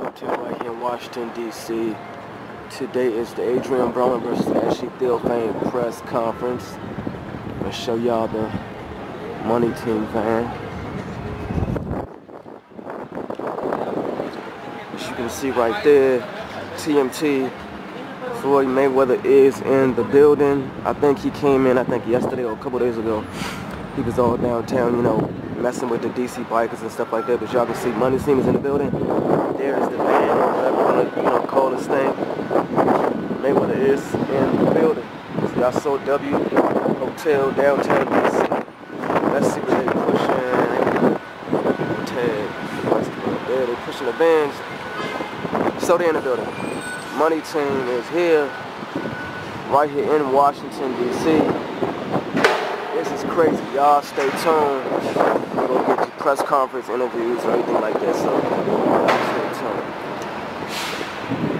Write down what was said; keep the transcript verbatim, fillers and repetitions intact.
Hotel right here in Washington, D C Today is the Adrian Broner versus Ashley Theophane press conference. I'm going to show y'all the money team van. As you can see right there, T M T, Floyd Mayweather is in the building. I think he came in, I think yesterday or a couple days ago. He was all downtown, you know, messing with the D C bikers and stuff like that. But y'all can see money team is in the building. There is the van, or whatever you want to, you know, call this thing. Mayweather is in the building. So y'all saw W Hotel downtown D C. Let's see what they're pushing. Tag. There, they're pushing the vans. So they're in the building. Money team is here, right here in Washington, D C This is crazy. Y'all stay tuned. We're going to get you press conference interviews or anything like that. So y'all stay tuned.